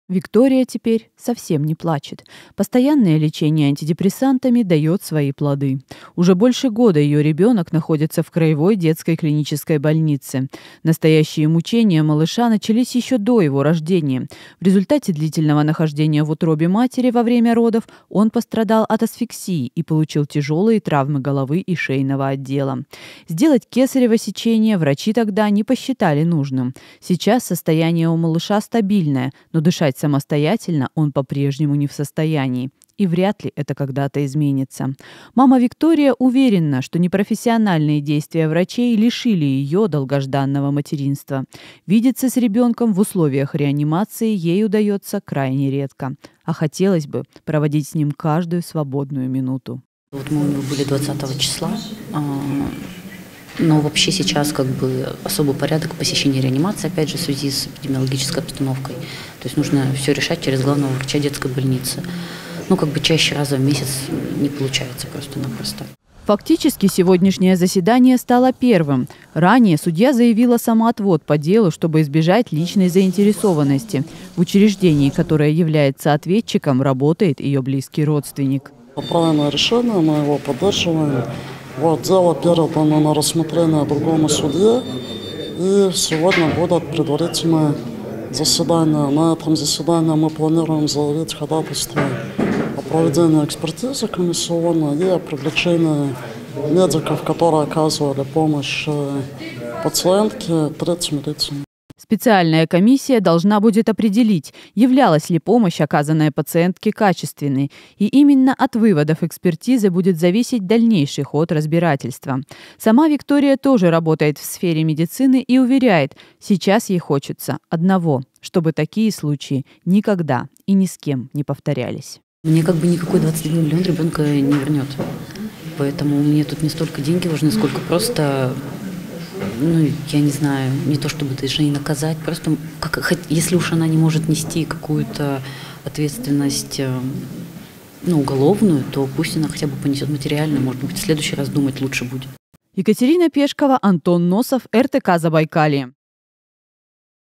Виктория теперь совсем не плачет. Постоянное лечение антидепрессантами дает свои плоды. Уже больше года ее ребенок находится в Краевой детской клинической больнице. Настоящие мучения малыша начались еще до его рождения. В результате длительного нахождения в утробе матери во время родов он пострадал от асфиксии и получил тяжелые травмы головы и шейного отдела. Сделать кесарево сечение врачи тогда не посчитали нужным. Сейчас состояние у малыша стабильное, но дышать самостоятельно он по-прежнему не в состоянии. И вряд ли это когда-то изменится. Мама Виктория уверена, что непрофессиональные действия врачей лишили ее долгожданного материнства. Видеться с ребенком в условиях реанимации ей удается крайне редко. А хотелось бы проводить с ним каждую свободную минуту. Вот мы у него были 20 числа, но вообще сейчас особый порядок посещения реанимации, опять же, в связи с эпидемиологической обстановкой. То есть нужно все решать через главного врача детской больницы. Чаще раза в месяц не получается просто-напросто. Фактически сегодняшнее заседание стало первым. Ранее судья заявила самоотвод по делу, чтобы избежать личной заинтересованности. В учреждении, которое является ответчиком, работает ее близкий родственник. Правильное решение, мы его поддерживаем. Дело передано на рассмотрение другому судье, и сегодня будет предварительное заседание. На этом заседании мы планируем заявить ходатайство о проведении экспертизы комиссионной и о привлечении медиков, которые оказывали помощь пациентке, третьим лицам. Специальная комиссия должна будет определить, являлась ли помощь, оказанная пациентке, качественной. И именно от выводов экспертизы будет зависеть дальнейший ход разбирательства. Сама Виктория тоже работает в сфере медицины и уверяет, сейчас ей хочется одного, чтобы такие случаи никогда и ни с кем не повторялись. Мне никакой 21 миллион ребенка не вернет. Поэтому мне тут не столько деньги важны, сколько просто... я не знаю, не то чтобы даже и наказать, просто если уж она не может нести какую-то ответственность уголовную, то пусть она хотя бы понесет материальную, может быть, в следующий раз думать лучше будет. Екатерина Пешкова, Антон Носов, РТК Забайкалье.